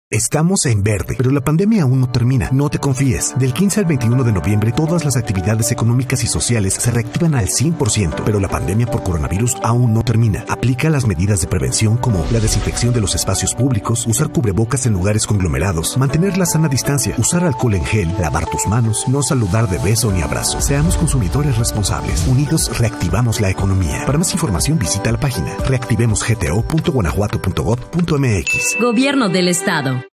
Estamos en verde, pero la pandemia aún no termina. No te confíes. Del 15 al 21 de noviembre, todas las actividades económicas y sociales se reactivan al 100%, pero la pandemia por coronavirus aún no termina. Aplica las medidas de prevención como la desinfección de los espacios públicos, usar cubrebocas en lugares conglomerados, mantener la sana distancia, usar alcohol en gel, lavar tus manos, no saludar de beso ni abrazo. Seamos consumidores responsables. Unidos reactivamos la economía. Para más información visita la página reactivemosgto.guanajuato.gov.mx. Gobierno del Estado.